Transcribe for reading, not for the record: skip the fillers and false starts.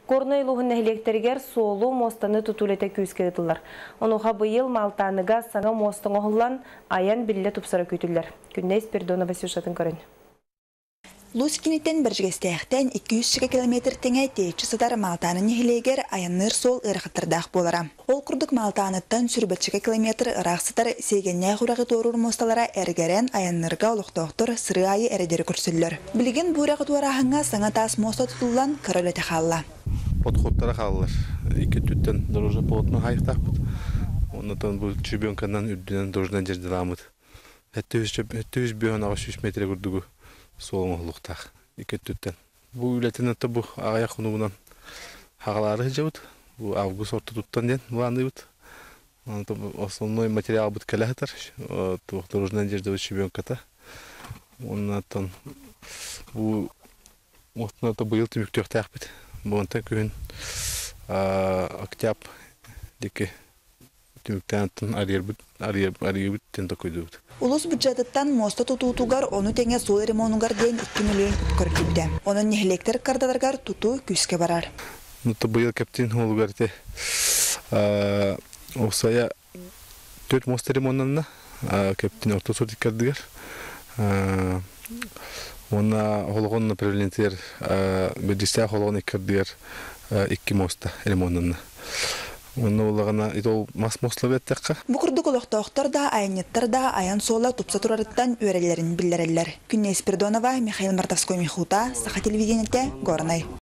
Корной луғын нәхілектергер солу мостаны тұтулеті күйіске ұтылар. Онуға бұйыл Малтаныға саңа мостың оғылан аян білі тұпсары көйтілер. Күннейс Пердонова сюжетін көрін. Лускинитен біржігестәқтен 200 километр теңе тейчі садар Малтаны нехилегер аянныр сол ырғыттырдақ болара. Ол күрдік Малтаныттан сүрбітшігі километр ырақсытар сегенне құрағы торур мосталара әргерен аяннырға олықтоқтыр сыры айы әредері күрсіллер. Білген бұрағы туарағыңа саңа тас моста тұтылан көрілеті қалла. Подходтары қалылар. Екі түттен дұружы болытны қайықтақ бұд. Онытан бұл чүбенканнан үрдінен дұржынан жерді ламыд. Әтті үз бүйен ағаш 3 метре күрдігі. Солың ұлықтақ, екі түттен. Бұл үләтін әтті бұл ағаяқ ұнығынан хағалары жауыд. Бұл август орты тұттан ден бұланды бұд. Основной материал бұд кәлі әтір. Дұржынан жерді бұд шебенката. Оннан бұл мұқтын бұйыл түмікті өқтәқ бұд. Бұғынта күйін октяб декі түміктен ария бұд тенді көйді бұд. Улус бюджеттан моста тутутугар onu теңе сол ремонугар ден 2 миллион көрдүбдө. Онун нехилектер кардадаргар туту күскө барар. Нутта быйыл кептин олугарте осая 4 моста ремонтунда кептин орто сотик кардыгар. Она хологон направлентер бедистя хологон кардыгар 2 моста ремонтунда. Оны олағана идол мас мославеттәққа. Бұқырдық олықтауқтар да, айнеттар да, аян сола тұпса тұрарыттан өрелерін білдерелер. Күннес Пердонова, Михаил Мартовской Михута, Саха телевидениеті, Горнай.